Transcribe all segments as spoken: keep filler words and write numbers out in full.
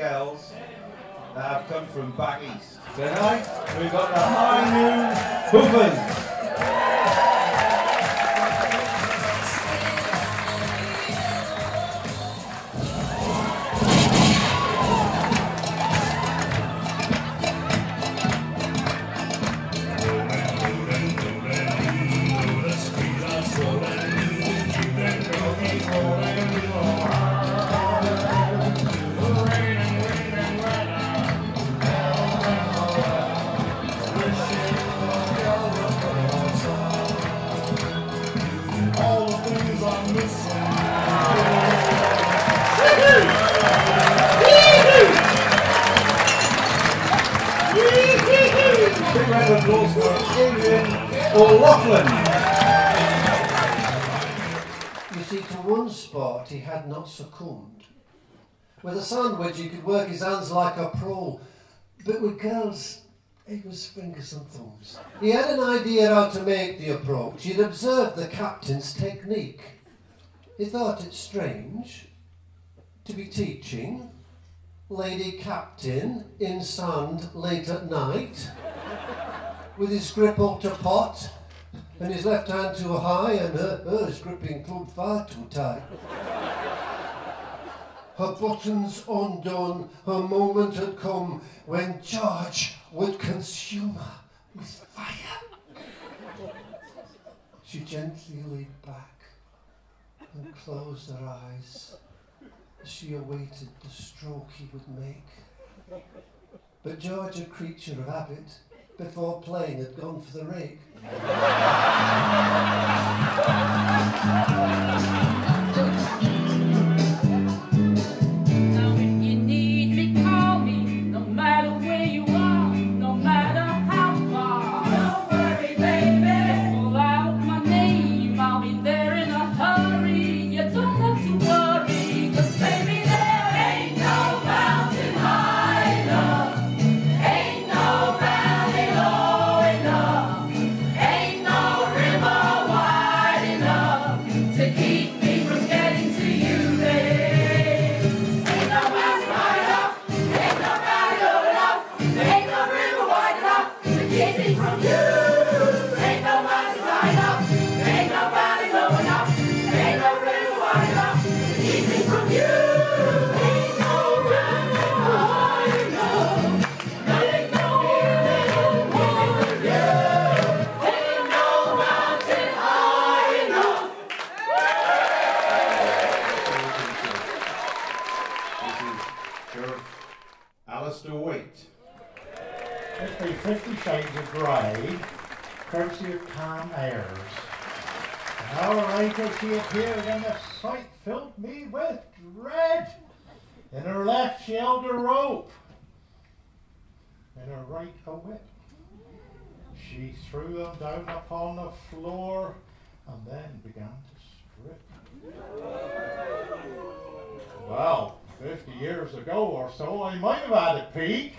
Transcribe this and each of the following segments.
girls that have come from back east. Tonight, we've got the High Noon Hoofers. You see, to one sport he had not succumbed. With a sandwich he could work his hands like a pro, but with girls it was fingers and thumbs. He had an idea how to make the approach. He'd observed the captain's technique. He thought it strange to be teaching lady captain in sand late at night, with his grip up to pot and his left hand too high and her, hers gripping club far too tight. Her buttons undone, her moment had come when George would consume her with fire. She gently leaned back and closed her eyes as she awaited the stroke he would make. But George, a creature of habit, before playing had gone for the rake. Now if you need me, call me, no matter where you are, no matter how far. Don't worry, baby. Call out my name, I'll be there in a hurry. You don't have to worry, 'cause baby, there ain't no mountain high enough. Ain't no valley low enough. Ain't no river wide enough to keep me from getting to you, babe. Ain't no mountain high enough. Ain't no valley low enough. Ain't no river wide enough to keep me from you. Ain't no mountain high enough. Ain't no valley low enough. Ain't no river wide enough to keep me from you. Ain't no mountain high enough. Ain't no river wide enough. Ain't no mountain high enough. This is Sheriff Alistair Waite. Must be Fifty Shades of Grey, courtesy of Calm Airs. And our right as she appeared, and the sight filled me with dread. In her left she held a rope, in her right a whip. She threw them down upon the floor, and then began to strip. Well, fifty years ago or so, I might have had a peek.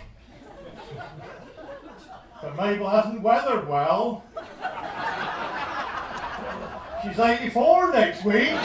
But Mabel hasn't weathered well. She's eighty-four next week.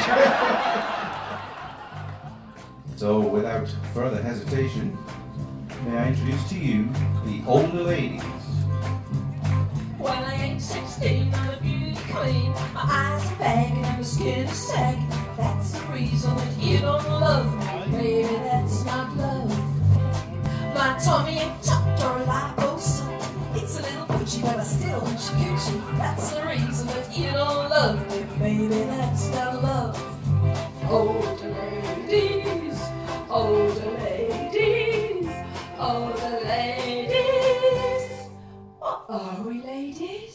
So, without further hesitation, may I introduce to you the older ladies. Well, I ain't sixteen, I'm a beauty queen. My eyes are bagging and my skin is sagging. That's the reason that you don't love me, baby, that's not love. My tummy ain't chopped or a liposuction. It's a little poochie, but I still hoochie coochie. That's the reason that you don't love me, baby, that's not love. Older ladies, older ladies, older ladies. What are we, ladies?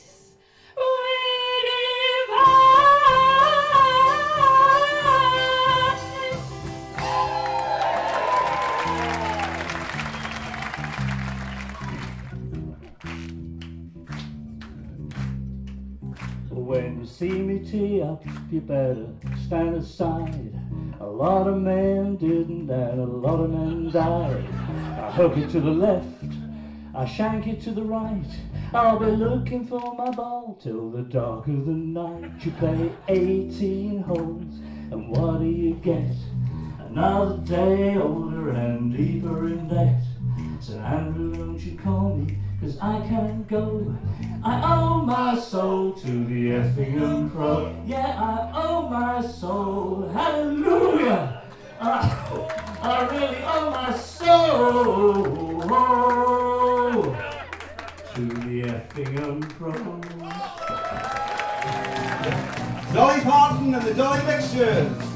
When you see me tee up, you better stand aside. A lot of men didn't, and a lot of men died. I hook it to the left, I shank it to the right. I'll be looking for my ball till the dark of the night. You play eighteen holes, and what do you get? Another day older and deeper in debt. Said, Andrew, don't you call me, 'cause I can't go. I owe my soul to the Effingham Pro. Yeah, I owe my soul. Hallelujah! I, I really owe my soul to the Effingham Pro. Dolly Parton and the Dolly Mixtures.